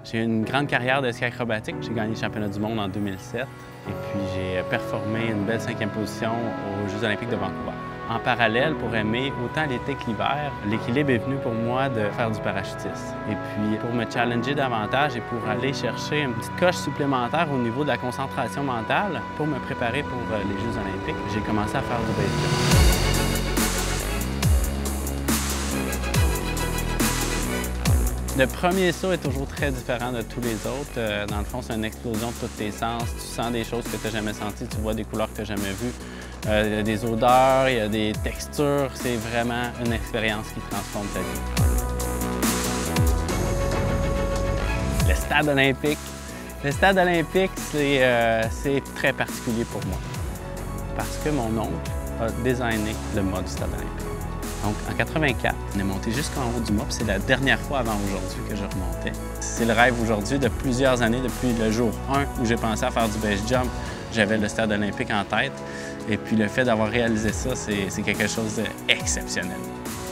J'ai eu une grande carrière de ski acrobatique. J'ai gagné le championnat du monde en 2007 et puis j'ai performé une belle 5e position aux Jeux olympiques de Vancouver. En parallèle, pour aimer autant l'été que l'hiver, l'équilibre est venu pour moi de faire du parachutisme. Et puis pour me challenger davantage et pour aller chercher une petite coche supplémentaire au niveau de la concentration mentale pour me préparer pour les Jeux olympiques, j'ai commencé à faire du base jump. Le premier saut est toujours très différent de tous les autres. Dans le fond, c'est une explosion de tous tes sens. Tu sens des choses que tu n'as jamais senties, tu vois des couleurs que tu n'as jamais vues. Il y a des odeurs, il y a des textures. C'est vraiment une expérience qui transforme ta vie. Le stade olympique. Le stade olympique, c'est très particulier pour moi parce que mon oncle a designé le mât du stade olympique. Donc, en 84, on est monté jusqu'en haut du mât, puis c'est la dernière fois avant aujourd'hui que je remontais. C'est le rêve aujourd'hui de plusieurs années, depuis le jour 1 où j'ai pensé à faire du base jump. J'avais le stade olympique en tête. Et puis le fait d'avoir réalisé ça, c'est quelque chose d'exceptionnel.